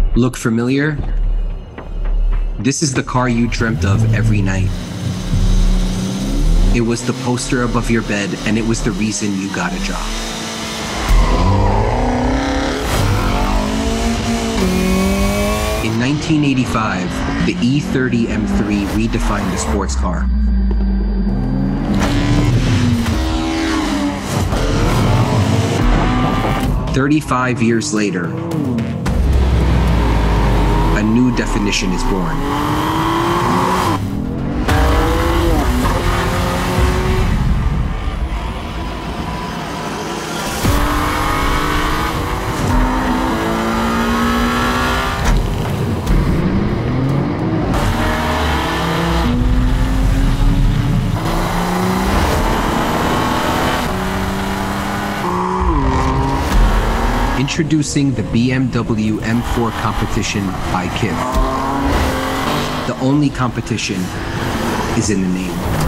Look familiar? This is the car you dreamt of every night. It was the poster above your bed, and it was the reason you got a job. In 1985, the E30 M3 redefined the sports car. "35 years later, a new definition is born. Introducing the BMW M4 Competition by KITH. The only competition is in the name.